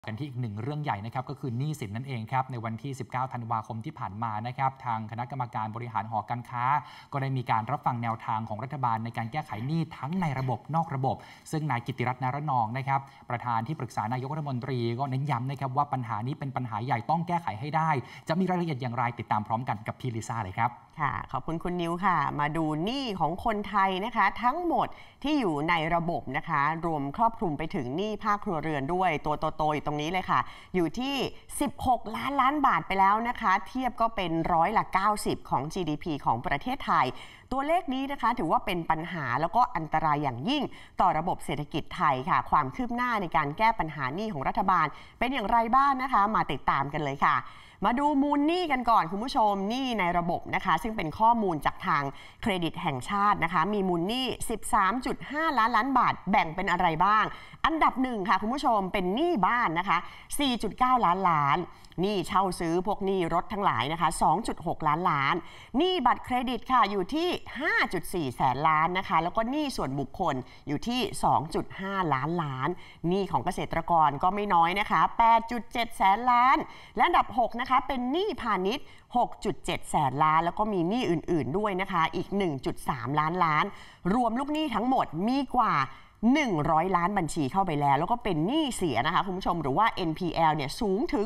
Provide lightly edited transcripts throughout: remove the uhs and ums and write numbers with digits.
กันที่อีกหนึ่งเรื่องใหญ่นะครับก็คือหนี้สินนั่นเองครับในวันที่ 19 ธันวาคมที่ผ่านมานะครับทางคณะกรรมการบริหารหอการค้าก็ได้มีการรับฟังแนวทางของรัฐบาลในการแก้ไขหนี้ทั้งในระบบนอกระบบซึ่งนายกิติรัตน์ นารนองนะครับประธานที่ปรึกษานายกรัฐมนตรีก็เน้นย้ำนะครับว่าปัญหานี้เป็นปัญหาใหญ่ต้องแก้ไขให้ได้จะมีรายละเอียดอย่างไรติดตามพร้อมกันกับพี่ลิซ่าเลยครับค่ะขอบคุณคุณนิวค่ะมาดูหนี้ของคนไทยนะคะทั้งหมดที่อยู่ในระบบนะคะรวมครอบคลุมไปถึงหนี้ภาคครัวเรือนด้วยตัวโตๆอยู่ตรงนี้เลยค่ะอยู่ที่16 ล้านบาทไปแล้วนะคะเทียบก็เป็น90%ของ GDP ของประเทศไทยตัวเลขนี้นะคะถือว่าเป็นปัญหาแล้วก็อันตรายอย่างยิ่งต่อระบบเศรษฐกิจไทยค่ะความคืบหน้าในการแก้ปัญหาหนี้ของรัฐบาลเป็นอย่างไรบ้างนะคะมาติดตามกันเลยค่ะมาดูมูลหนี้กันก่อนคุณผู้ชมหนี้ในระบบนะคะซึ่งเป็นข้อมูลจากทางเครดิตแห่งชาตินะคะมีมูลหนี้ 13.5 ล้านบาทแบ่งเป็นอะไรบ้างอันดับ1ค่ะคุณผู้ชมเป็นหนี้บ้านนะคะ 4.9 ล้านหนี้เช่าซื้อพวกหนี้รถทั้งหลายนะคะ 2.6 ล้านหนี้บัตรเครดิตค่ะอยู่ที่ 5.4 แสนล้านนะคะแล้วก็หนี้ส่วนบุคคลอยู่ที่ 2.5 ล้านหนี้ของเกษตรกรก็ไม่น้อยนะคะ 8.7 แสนล้านและอันดับ6นะคะเป็นหนี้พาณิชย์ 6.7 แสนล้านแล้วก็มีหนี้อื่นๆด้วยนะคะอีก 1.3 ล้านรวมลูกหนี้ทั้งหมดมีกว่า100 ล้านบัญชีเข้าไปแล้วก็เป็นหนี้เสียนะคะคุณผู้ชมหรือว่า NPL เนี่ยสูงถึง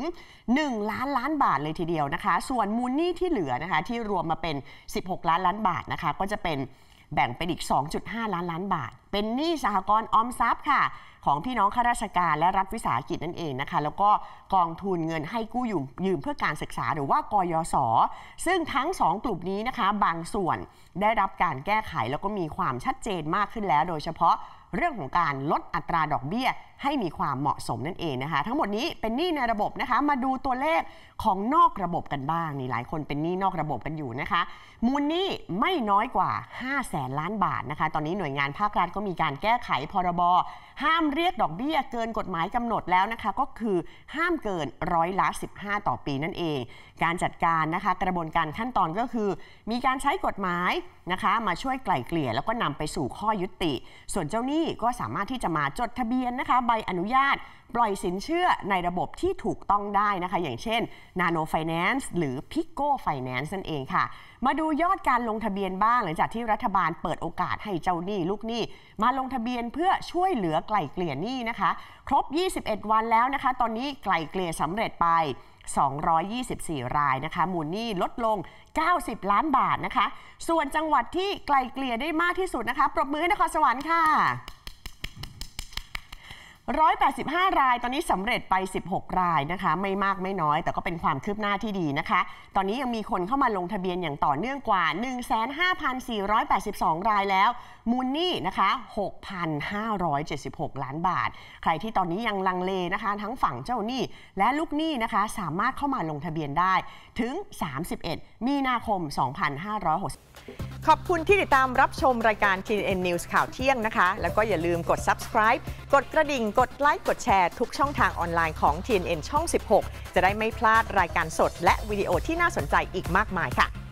1 ล้านบาทเลยทีเดียวนะคะส่วนมูลหนี้ที่เหลือนะคะที่รวมมาเป็น16 ล้านบาทนะคะก็จะเป็นแบ่งเป็นอีก 2.5 ล้านบาทเป็นหนี้สหกรณ์ออมทรัพย์ค่ะของพี่น้องข้าราชการและรัฐวิสาหกิจนั่นเองนะคะแล้วก็กองทุนเงินให้กู้ยืมเพื่อการศึกษาหรือว่ากยศซึ่งทั้ง2กลุ่มนี้นะคะบางส่วนได้รับการแก้ไขแล้วก็มีความชัดเจนมากขึ้นแล้วโดยเฉพาะเรื่องของการลดอัตราดอกเบี้ยให้มีความเหมาะสมนั่นเองนะคะทั้งหมดนี้เป็นหนี้ในระบบนะคะมาดูตัวเลขของนอกระบบกันบ้างนี่หลายคนเป็นหนี้นอกระบบกันอยู่นะคะมูลหนี้ไม่น้อยกว่า5 แสนล้านบาทนะคะตอนนี้หน่วยงานภาครัฐก็มีการแก้ไขพรบห้ามเรียกดอกเบี้ยเกินกฎหมายกำหนดแล้วนะคะก็คือห้ามเกิน15%ต่อปีนั่นเองการจัดการนะคะกระบวนการขั้นตอนก็คือมีการใช้กฎหมายนะคะมาช่วยไกล่เกลี่ยแล้วก็นำไปสู่ข้อยุติส่วนเจ้าหนี้ก็สามารถที่จะมาจดทะเบียนนะคะใบอนุญาตปล่อยสินเชื่อในระบบที่ถูกต้องได้นะคะอย่างเช่น Nano Finance หรือ Pico Finance นั่นเองค่ะมาดูยอดการลงทะเบียนบ้างหลังจากที่รัฐบาลเปิดโอกาสให้เจ้าหนี้ลูกหนี้มาลงทะเบียนเพื่อช่วยเหลือไกล่เกลี่ยหนี้นะคะครบ21 วันแล้วนะคะตอนนี้ไกล่เกลี่ยสำเร็จไป224 รายนะคะมูลหนี้ลดลง90 ล้านบาทนะคะส่วนจังหวัดที่ไกล่เกลี่ยได้มากที่สุดนะคะปรบมือให้นครสวรรค์ค่ะ185 รายตอนนี้สำเร็จไป16 รายนะคะไม่มากไม่น้อยแต่ก็เป็นความคืบหน้าที่ดีนะคะตอนนี้ยังมีคนเข้ามาลงทะเบียนอย่างต่อเนื่องกว่า 15,482 รายแล้วมูลหนี้นะคะ 6,576 ล้านบาทใครที่ตอนนี้ยังลังเลนะคะทั้งฝั่งเจ้าหนี้และลูกหนี้นะคะสามารถเข้ามาลงทะเบียนได้ถึง31 มีนาคม 2560ขอบคุณที่ติดตามรับชมรายการ TNN News ข่าวเที่ยงนะคะแล้วก็อย่าลืมกด Subscribe กดกระดิ่งกดไลค์กดแชร์ทุกช่องทางออนไลน์ของ TNN ช่อง 16 จะได้ไม่พลาดรายการสดและวิดีโอที่น่าสนใจอีกมากมายค่ะ